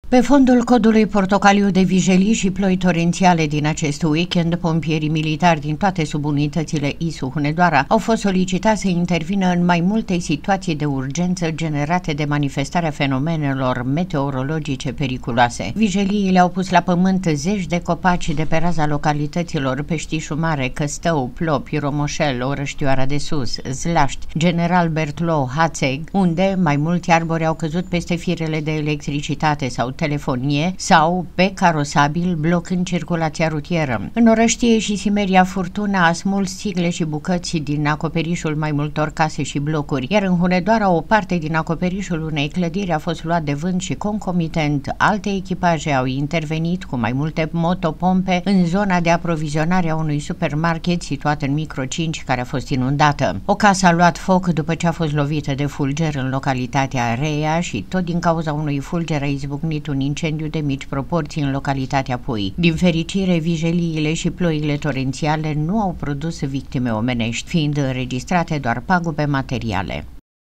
Pe fondul codului portocaliu de vijelii și ploi torențiale din acest weekend, pompierii militari din toate subunitățile ISU Hunedoara au fost solicitați să intervină în mai multe situații de urgență generate de manifestarea fenomenelor meteorologice periculoase. Vijeliile au pus la pământ zeci de copaci de pe raza localităților Peștișu Mare, Căstău, Plopi, Romoșel, Orăștioara de Sus, Zlaști, General Bertlou, Hațeg, unde mai mulți arbori au căzut peste firele de electricitate sau telefonie sau pe carosabil, blocând circulația rutieră. În Orăștie și Simeria, furtuna a smuls țigle și bucăți din acoperișul mai multor case și blocuri, iar în Hunedoara o parte din acoperișul unei clădiri a fost luat de vânt și concomitent alte echipaje au intervenit cu mai multe motopompe în zona de aprovizionare a unui supermarket situat în Micro 5 care a fost inundată. O casă a luat foc după ce a fost lovită de fulger în localitatea Rea și tot din cauza unui fulger a izbucnit un incendiu de mici proporții în localitatea Pui. Din fericire, vijeliile și ploile torențiale nu au produs victime omenești, fiind înregistrate doar pagube materiale.